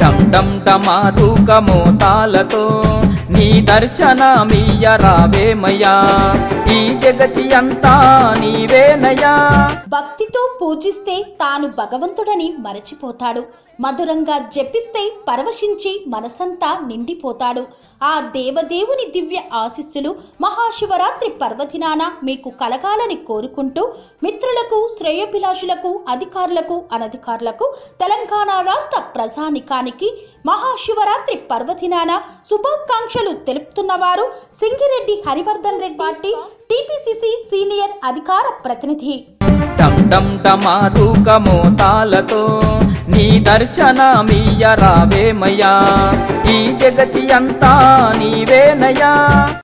डम डम डमारूक मोतालतो నీ దర్శనమియ్య రావేమయ్యా ఈ జగతి అంతా నీవేనయ్యా। భక్తితో పూజిస్తే తాను భగవంతుడని మరచిపోతాడు, మధురంగా జపిస్తే పరవశించి మనసంతా నిండిపోతాడు। ఆ దేవదేవుని దివ్య ఆశీస్సులు మహాశివరాత్రి పర్వదినాన మీకు కలగాలని కోరుకుంటూ మిత్రులకు, శ్రేయోభిలాషులకు, అధికారులకు, అనధికారులకు, తెలంగాణ రాష్ట్ర ప్రజానికానికి మహాశివరాత్రి పర్వదినాన శుభాకాంక్షలు తెలుపుతున్నవారు Singireddy Harivardhan Reddy party TPCC senior అధికార ప్రతినిధి। డమ్ డమ్ డమారూక మోతాలతో నీ దర్శనమియ్య రావేమయ్యా ఈ జగతి అంతా నీవేనయ్యా।